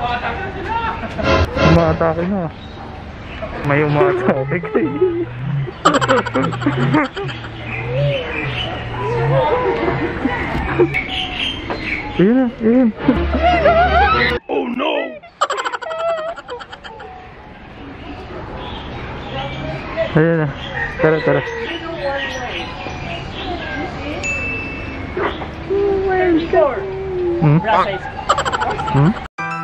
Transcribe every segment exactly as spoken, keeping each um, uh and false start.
Umatake na. May umatake kayo. Ayun na, ayun. Oh no! Ayun na. Tara, tara. Hmm? Hmm?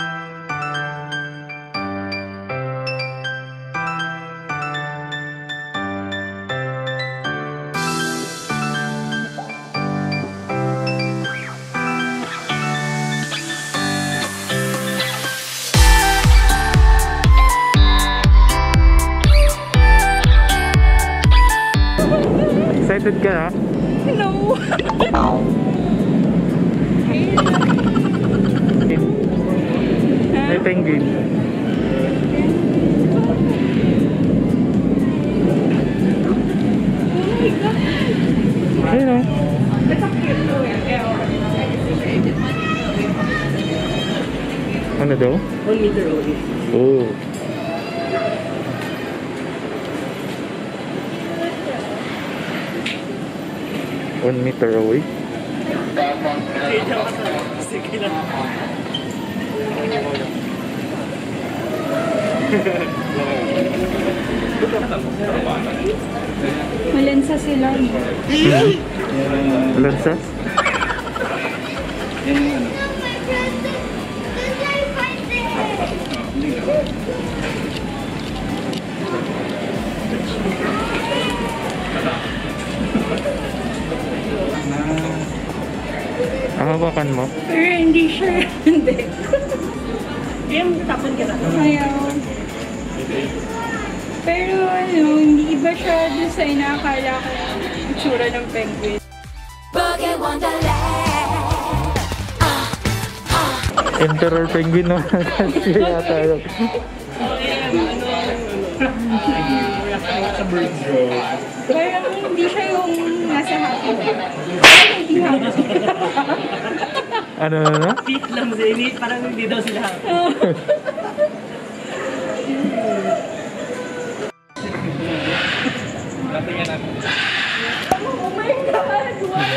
Excited ka na? No! May penguin. Ayun o. Ano daw? One meter away. Oh. One meter away. Sige lang. Malensa sila. Malensa? Ang hawakan mo? Pero hindi sure. Hindi. Game, tapon ka na. Ayaw. Pero ano, hindi iba siya doon sa inaakala ko yung itsura ng penguin. Emperor penguin no? Kasi yata yun. Sa birds row. Parang hindi siya yung nasa happy. Hindi happy. Ano na na? Fit lang sila. Parang hindi daw sila happy. Oh my God! Wow!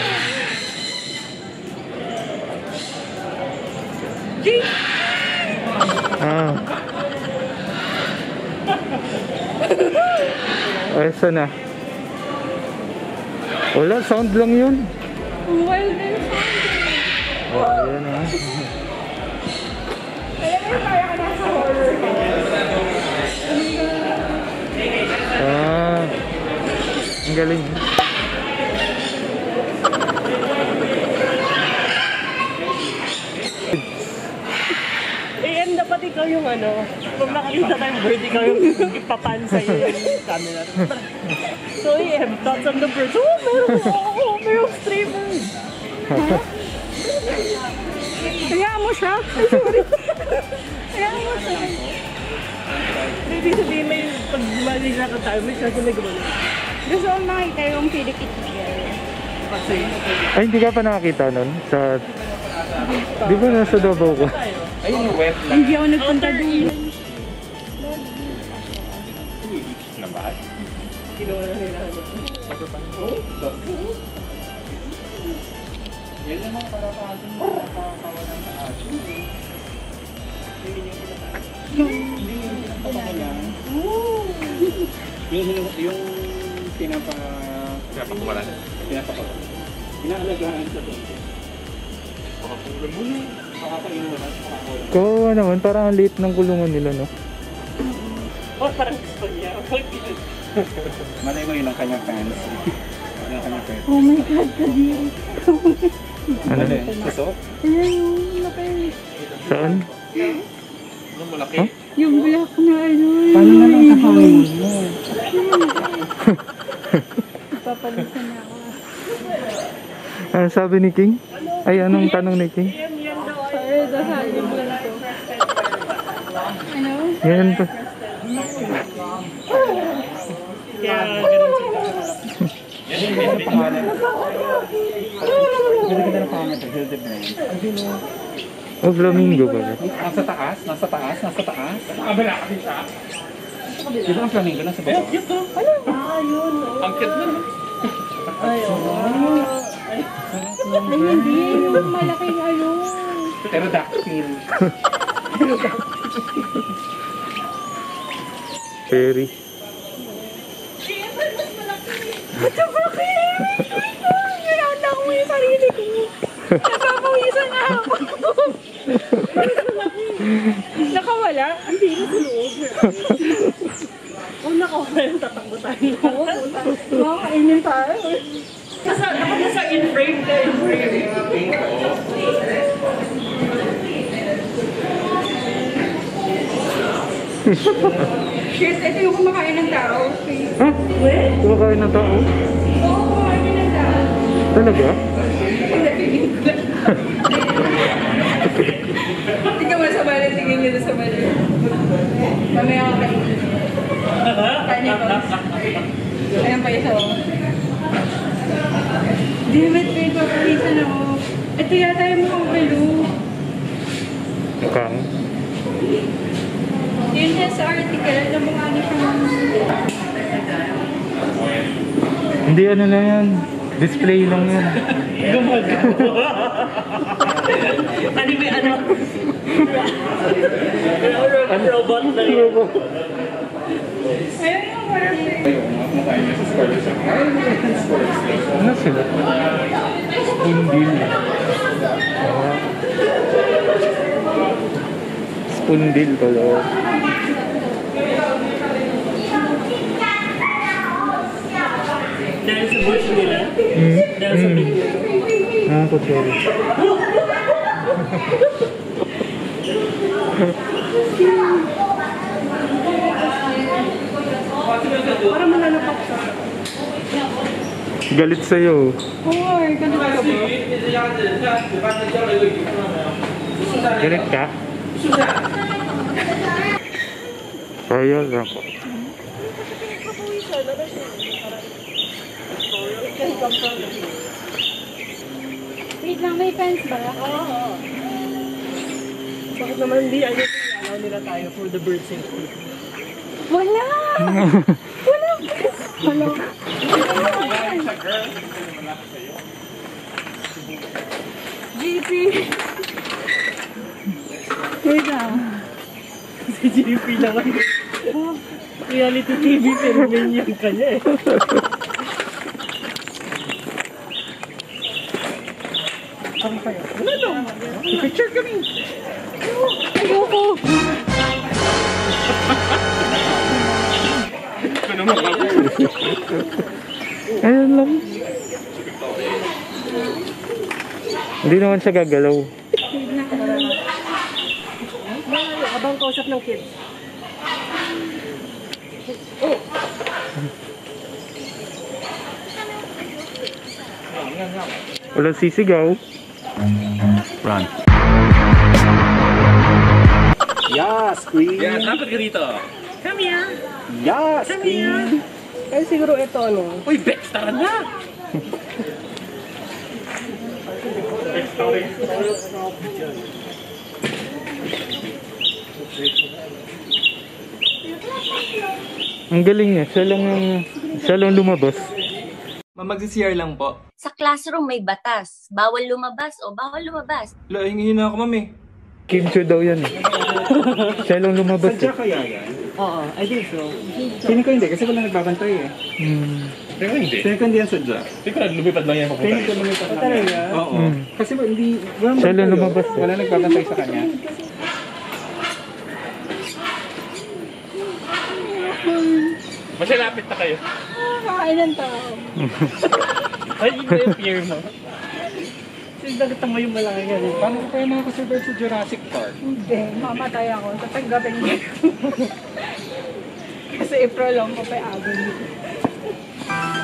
Jay! Ah. Ay, saan na? Wala, sound lang yun. Wild and sound. Oh, ayan ah. Alam mo, kaya ka nasa horror. Ah. Ang galing. Eh, and dapat ikaw yung ano, kung nakakita tayong bird, ikaw yung ipapan sa'yo yung camera. So, eh, thoughts on the birds. Oh, meron ako. Oh, meron stray bird. Huh? Kaya mo siya? Ay, sorry. Kaya mo siya. Ibig sabihin, may pag-malig na tayo, may siya sa nagawala. Gusto ko makita yung Philippine Tiger. Kasi, Ay, hindi ka pa nakakita nun? Sa... Di ba nasa Davao ko? Ayun yung web lang. hindi ako nagpunta doon. Na ba? Kinuha na nila. Yan naman para pa ating makakawalan sa atin. Hindi yung pinapakawalan. Yung, yung pinapa... Pinapakawalan? Pinapakawalan. Inaalagaan sa doon. Pakakulong mo yun. Pakakainunan. Pakakawalan. Kawawa naman, parang ang liit ng kulungan nila, no? Oh, parang gusto niya. Malay mo yun ang kanyang fans. Yun ang kanyang fans. Oh my God, kadiri. Ano? Ano yun? Susok? Ayan yung laki. Saan? Ano malaki? Huh? Yung black na ano. Paano na lang sa hangin mo? Ipapalisan na ako. Ano sabi ni King? Ay, anong tanong ni King? Sorry, dahil yung black ko. Ano? Yan pa. Kaya ganun sila. Yan yung pangalan. Hindi ka na pangalan. Hildebrand. Oh, flamingo ba? Nasa taas, nasa taas, nasa taas. Nakabala ka din siya. Di ba ang flamingo nasa baba? Cute to. Ano? Ah, yun. Ang cute na. Ay, oo. Ay, Ay, hindi. Yung malaking ayun. Pterodactyl. Fairy. Ba't sa bakit? Kailangan ako yung sarili ko. Napapawisan na ako. Nakawala? hindi na sa loob. Kung nakawala, tatakbo tayo. Makakainin tayo. Nasa, nasa in-frame ka, in-frame. Shit, ito yung kumakain ng tao. Ha? Kumakain ng tao? Oo, kumakain ng tao. Talaga? Tingnan mo sa bala, tingin nyo na sa bala. Mamaya ako kainin. Kanya ko. Ayan pa isa oh. David, may papawisan ako. Ito yata yung mukhang balo. Mukhang? Yun yan sa article, na mukha niya siyang... Hindi, ano na yan. Display lang yan. Gumag. Ano may anak? Ano robot na yun? Ayun yung perfect. Ano sila? Spoonbill. Ah. Spoonbill pala. Dahil sa bush nila? Hmm? Dahil sa big Ah, kutsari. Para mananapak siya. Galit sa'yo. Hoy, ganun ka ba? Galit ka? Kaya lang. Wait lang, may fence ba? Oo. Bakit naman hindi ano allow nila tayo for the bird safety? Wala! Wala! Wala! G P! Wait lang. Si J P lang ang reality T V pero minion ka niya eh. Saan kayo? Wala lang. Picture kami. Ayoko! Ayun lang. Hindi naman siya gagalaw. Habang kausap ng kids. Walang sisigaw. Run. Yes, queen. Yes, dapat ka dito. Come here. Yes, Come queen. here. Ay siguro ito ano. Uy, Bex, tara na! Ang galing niya. Siya lang, ang- siya lang lumabas. Ma'am, magsi-C R lang po. Sa classroom may batas. Bawal lumabas o bawal lumabas. Wala, hingin na ako, ma'am eh. Kim Cho daw yan. eh. Siya lang lumabas. Sadya Eh. kaya yan? Oo, I think so. Feeling ko hindi kasi wala nagbabantay eh. Hmm. Pero hindi. Feeling ko hindi yan sadya. Hindi ko na lumipad lang yan Feeling papunta. ko lumipat lang yan. Talaga? Oo. Mm. Kasi ba, hindi, walang Siya lang bantay, oh. lumabas eh. Wala nagbabantay sa kanya. Masyalapit na kayo. Kakain ng tao. Ay, iba yung fear mo. Kasi nakita mo yung malaki ganun. Paano ko kaya makasurvive sa Jurassic Park? Hindi, mamatay ako. Tatanggapin mo. Kasi i-prolong ko pa yung agony.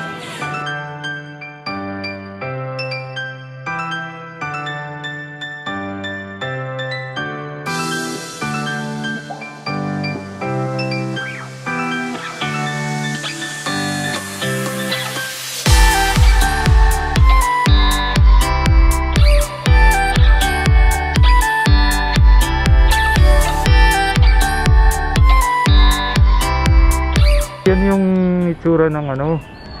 Yan yung itsura ng ano.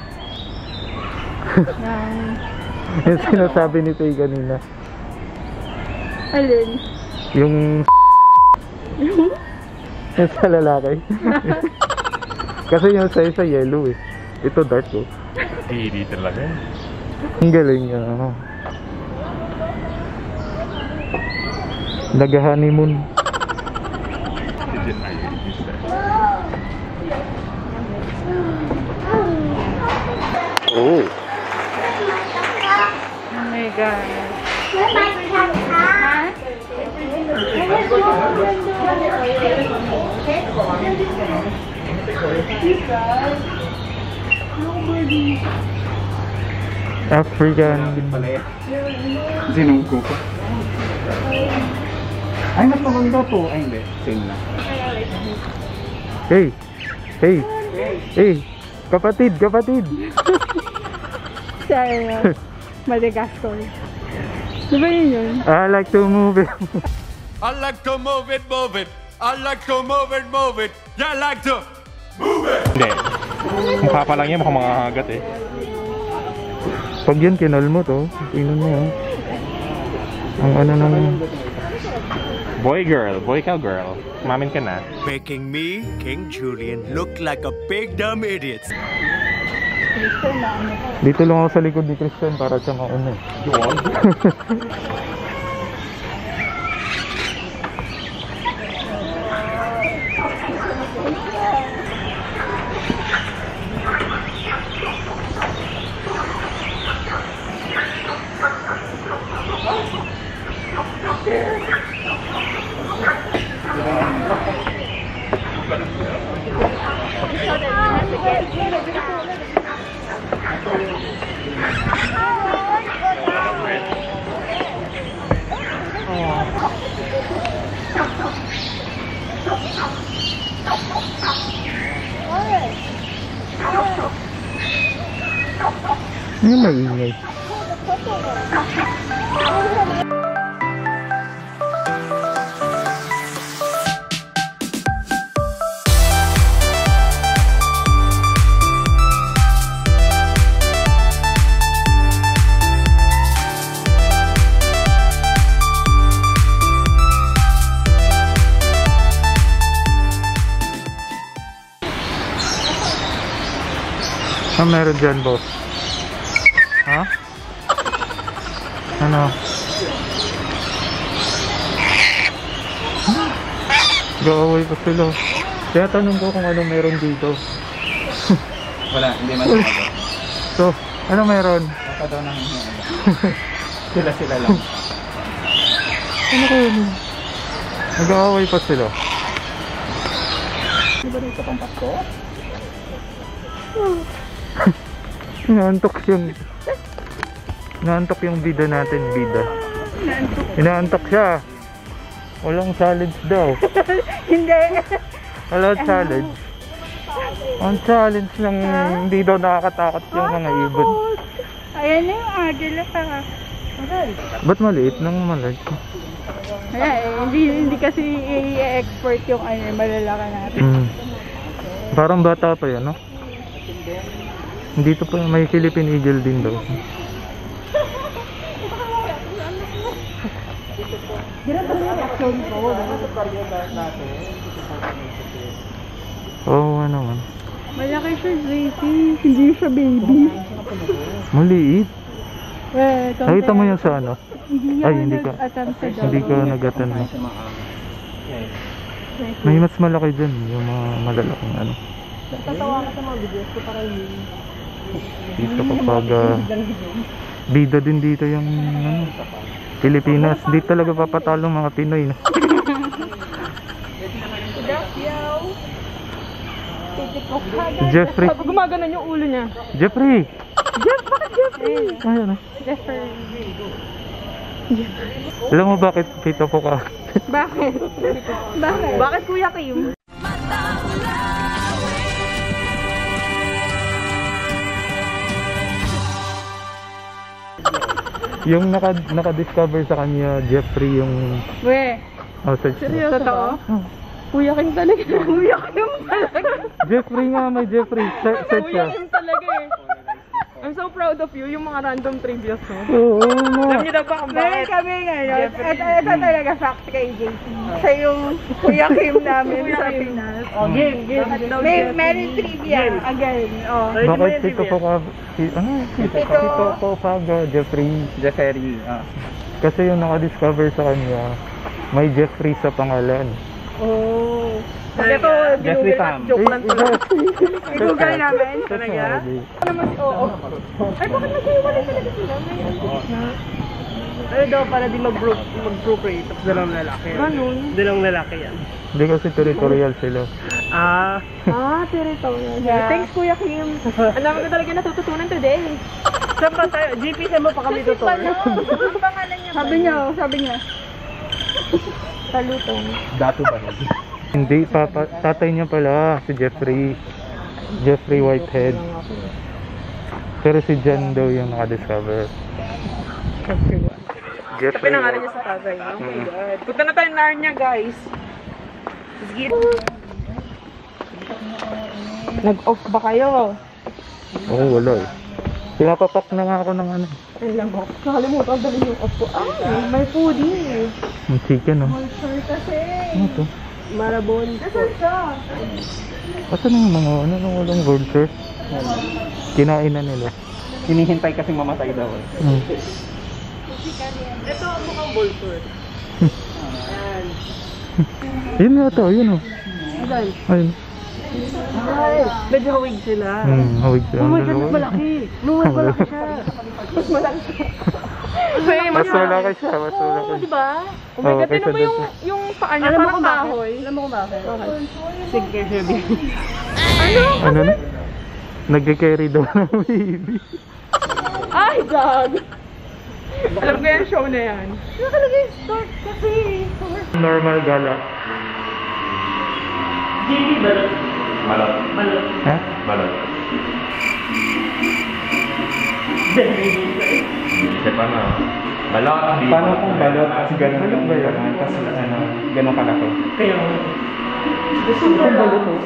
Yung sinasabi ni Tay kanina. Alin? Yung yung sa lalaki. Kasi yung sa isa yellow eh. Ito dark oh. Hindi talaga. Ang galing niya. Ano. Nag-honeymoon. Oh. Oh my God. African. Sinungko ko. Ay, mas maganda po. Ay, hindi. Same lang. Hey. Hey. Hey. Kapatid, kapatid. Sa ano, Madagascar. Diba yun yun? I like to move it. I like to move it, move it. I like to move it, move it. Yeah, I like to move it. Hindi. Mukha pa lang yan, mukhang mga hagat eh. Pag yan kinal mo to, tingnan mo oh. Ang ano nang Boy girl, boy cow girl. Mamin ka na. Making me, King Julian, look like a big dumb idiot. dito lang ako sa likod ni Christian para siya mauna. Yun. Ano maingay? Ano meron dyan, boss? Ha? Ano? Go-away pa sila. Kaya tanong ko kung ano meron dito. Wala, hindi man ako. So, ano meron? Baka daw nang sila-sila lang. Ano ko yun? Nag-away pa sila. Di ba dito pang Pasko? Inaantok yung Inaantok yung bida natin, bida. Inaantok siya. Walang challenge daw. Hindi. Walang challenge. Ang challenge lang, hindi daw nakakatakot yung mga ibon. Ayan na yung agila ha. Ba't maliit nang maliit? Wala eh, hindi, hindi kasi i-export yung ano, malalaki natin. Mm. Parang bata pa yan, no? Dito pa may Philippine Eagle din daw. Oo, oh, ano man. Malaki siya, Gracie. Hindi siya baby. Maliit. Eh, Nakita mo yun sa ano? Hindi Ay, ako hindi ka. nag-attempt sa Hindi ka nag-attend mo. May mas malaki dyan, yung mga malalaking ano. Tatawa ka sa mga videos ko para yun. Dito kapag uh, bida din dito yung ano, Pilipinas. Di talaga papatalo mga Pinoy. No? Jeffrey. Gumaganon yung ulo niya. Jeffrey! Jeff, bakit Jeffrey? Ayun eh. Jeffrey. Alam mo bakit kita po ka? Bakit? Bakit? Bakit Kuya Kim? Yung naka, naka-discover sa kanya, Jeffrey yung... We, Oh, search mo. seryoso to? Oh, Kuya Kim talaga. Kuya Kim talaga. Jeffrey nga, may Jeffrey. Se- Search Kuya siya. Kim talaga eh. I'm so proud of you, yung mga random trivia mo. Oo, no. Alam niyo na ba kung Meron bakit? kami ngayon. Ito, ito talaga fact kay J P. Siya yung Kuya Kim namin sa Pinas. Oh, game, game. May, meron trivia. Again. Oh. Sorry, Bakit mo yung Tito trivia. ko ka... si- Ano? Tito Tito- Tito ko Faga, Jeffrey. Jeffery. Ah. Kasi yung nakadiscover sa kanya, may Jeffrey sa pangalan. Oh. Pag ito, Jeffrey ginugol Tam. at joke lang pala. Google namin. Talaga? Naman, oo. Ay, bakit nagkahiwalay talaga sila? May Ano daw para di mag-broke, mag-procreate tapos dalawang lalaki. Ganun. Dalawang lalaki yan. Hindi kasi territorial sila. Ah, Ah, territorial. Yeah. Thanks, Kuya Kim. Ang dami ko talaga natututunan today. saan pa tayo? G P, saan mo pa kami tutor? Ang pangalan niya. Sabi niya, oh, sabi niya. Talutong. Dato ba yun? Hindi, papa, tatay niya pala, si Jeffrey. Jeffrey Whitehead. Pero si John daw yung nakadiscover. Jeffrey Pinangalan niya sa tatay. Oh my God. Punta na tayo Narnia, guys. Sige. Nag-off ba kayo? Oo, oh, wala eh. Pinapapak na nga ako ng ano. Ay lang ko. Nakalimutan dali yung off ko. Ay, may foodie. Yung chicken, oh. Sure kasi. Ano to? Marabon. Nasaan siya? Asan yung mga ano nung walang vulture? Kinain na nila. Hinihintay kasi mamatay daw eh. Hmm. Ito mukhang bolster. Yun nga to, yun oh. Saan? Ayun. Ay, medyo hawig sila. Hmm, hawig siya. Oh my God, mas malaki. No, mas malaki siya. Mas malaki siya. May Mas malaki siya, mas malaki. Oo, di ba? Oh my Oo, God, kaysa tinan mo dun yung, sa- yung paa niya, Alam mo parang kung bakit? kahoy. Alam mo kung bakit? Sige, Shelby. Ano na? Nagka-carry daw ng baby. Ay, God! Alam ko yung show na yan. Nakalagay start kasi. Normal gala. G P, balot. Balot. Balot. Ha? Balot. Kasi paano? Balot. hindi Paano balot. kung balot kasi ganun Balot ba yun? Kasi ano, ganun kalaki. Kaya, Gusto ko balot oh.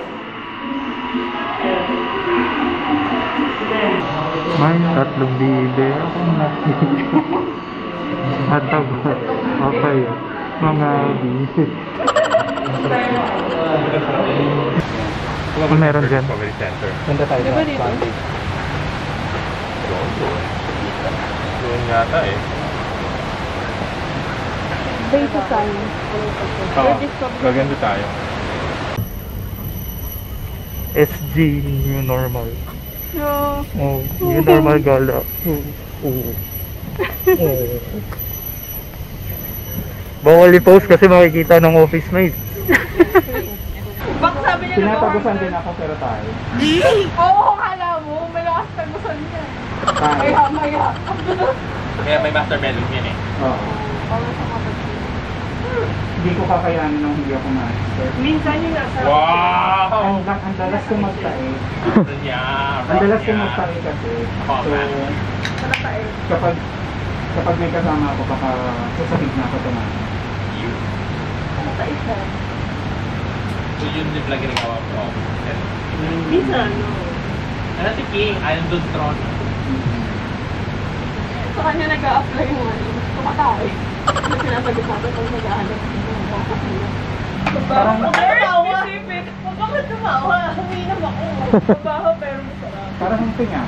May tatlong bibe. Ako nakikita. Mataba. Okay. Mga bibe. Kung meron dyan. Discovery Center. Punta tayo Di ba sa dito? Atlantic. Doon, doon. Doon yata eh. Base sa sign. Oo. Gaganda tayo. S G New Normal. No. Oh, New Normal gala. Oh. Oh. Oh. Bawal i-post kasi makikita ng office mate. Bak sabi niya Tinatagusan din ako pero tayo. Oo, kala mo. Malakas tagusan niya. Tayo. Maya, maya. Kaya may master bedroom yan eh. Oo. Hindi ko kakayanin nung hindi ako master. minsan yung nasa... Wow! Ang, ang dalas ko magtae. Niya, Ang dalas ko magtae kasi. Oh, So, man. kapag kapag may kasama ako, baka sasabig na ako tumahan. So yun din pala ginagawa ko. Minsan, no. Ano si King? Iron Dog Tron. Sa kanya nag-a-apply yung ano. Tumatay. Kasi sinasagot natin kung nag-ahanap. Parang, Tumawa! Bakit tumawa? Huminam ako. Mabaho pero masarap. parang ang tinga.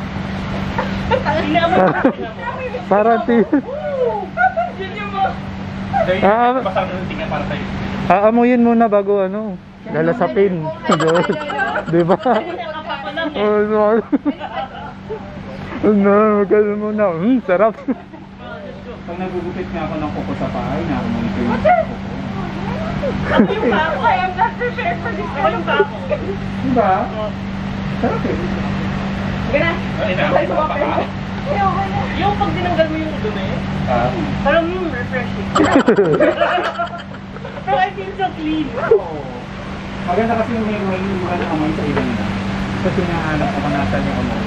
Parang ti... Yun yung mga... Ah, Basta ang tingnan para sa'yo. aamuyin muna bago ano. Lalasapin. Di ba? Oh, no. No, magkano muna. Hmm, sarap. Pag nagugupit nga ako ng kuko sa bahay, nakamunin ko yung kuko. Yung bako, I am not prepared for this. Ako yung bako. Diba? Sarap eh. Gana. Ay, na. Papaka. Yung pag dinanggal mo yung dumi, Ah. parang mm, refreshing. Pero I feel so clean. Maganda kasi may may mga amoy sa ilan nila. Kasi nahanap ako nasan yung amoy.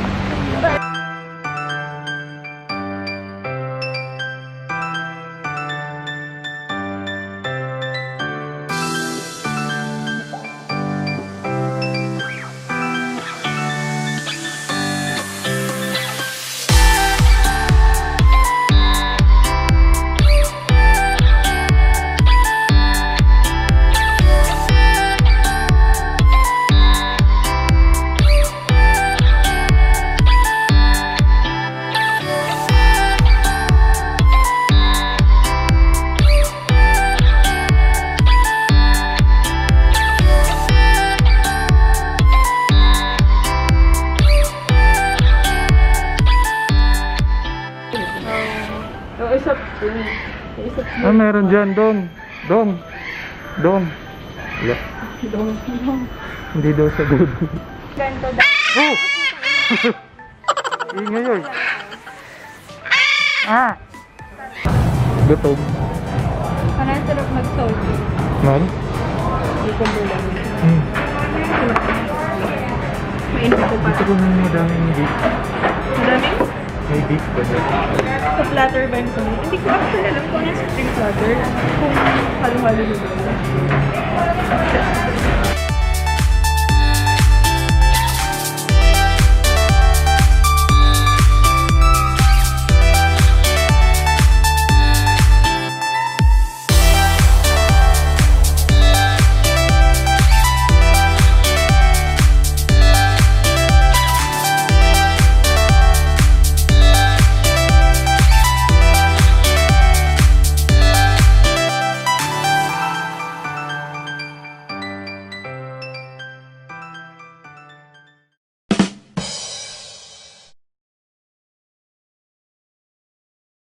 Ah, meron dyan, dong. Dong. Dong. Yeah. Dong, dong. Hindi daw sa good. Ganito daw. Oh! Ingay yun. Ah! Gutom. Parang sarap mag-soju. Man? Hmm. Mainit ko pa. Gusto ko na madaming beef. Madami? May beef ba dyan? Sa platter ba yung sabi? Hindi ko actually alam kung ano yung spring platter. Kung halo-halo nyo ba.